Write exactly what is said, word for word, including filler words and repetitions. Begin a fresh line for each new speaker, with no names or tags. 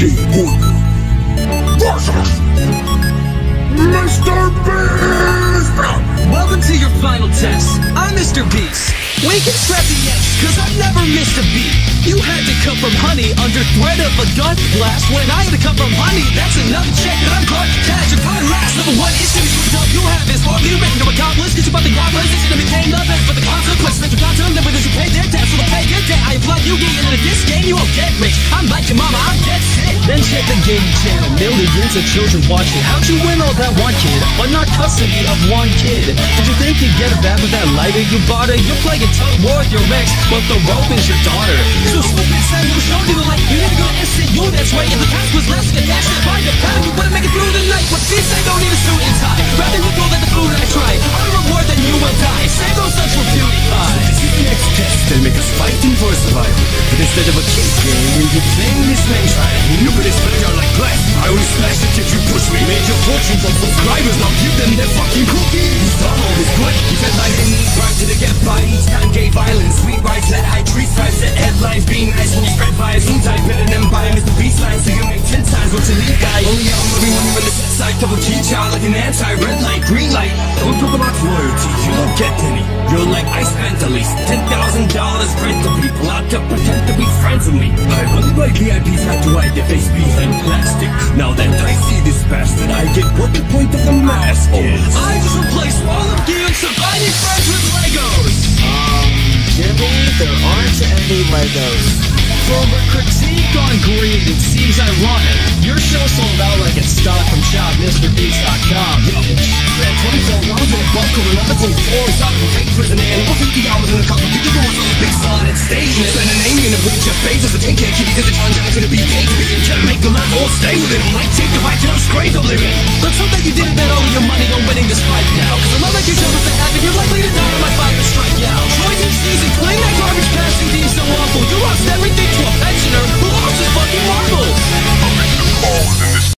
Wood versus Mister Beast!
Welcome to your final test. I'm Mister Beast. Wake and strap the yes, cause I've never missed a beat. You had to come from honey under threat of a gun blast. When I had to come from honey, that's enough check that I'm hard to catch. You're probably last. Number one issue you have is hardly written to accomplish. Cause you're about to God position to became nothing but the consequences that you got to them. Never did you pay their tax, so they'll pay your debt. I applaud you getting into this game, you won't get rich. I'm like your mama, I'm dead sick.
Then check the game channel, millions of children watching. How'd you win all that one kid, but not custody of one kid? Did you think you'd get it back with that lighter you bought her? You're playing tug war with your ex, but the rope is your daughter.
So stupid, son, you showed you the light. You need to go to S C U, that's right. If the past was less, get that shit by your pen. You wouldn't make it through the night. What these say don't need a suit and tie. Rather you go let the food I try. I'll reward than you will die. Save those such for beauty pie.
This is the next test, they'll make us fighting for survival. But instead of a kick game, we'll be playing this man try. Look at this pleasure like glass. I will smash it if you push me. Made your fortune from subscribers, now give them their fucking cookies. Stop all this quick. You said I didn't try to get by. Each time gay violence, sweet rights that I treat stripes, set headlines, being nice when you spread vibes. Soon type better than by Mister Beast line, so you make ten times what you lead guy. Only I'm moving when you're on the set side, double key child like an anti-red light, green light. Don't talk about loyalty, you don't get any. You're like I spent at least ten thousand dollars rent to people out to pretend to be friends with me. I wonder why V I Ps had to hide their face behind plastic. Now that I see this bastard, I get what the point of the mask is.
I just replaced all of you and surviving friends with Legos.
Um, Jimmy, there aren't any Legos.
From a critique on greed, it seems ironic. Your show sold out like it's stock from shop Mr Beast dot com.
Yo, spent twenty-four hours in a bunker and another twenty-four inside of a fake prison and over fifty hours in a couple of people on a big solid stage. And spend an name in a bridge of phases. A ten K kitty, cause the John John's gonna be gay to be in jail. Make the love all stay with it. Like take the bike and I'm straight to live.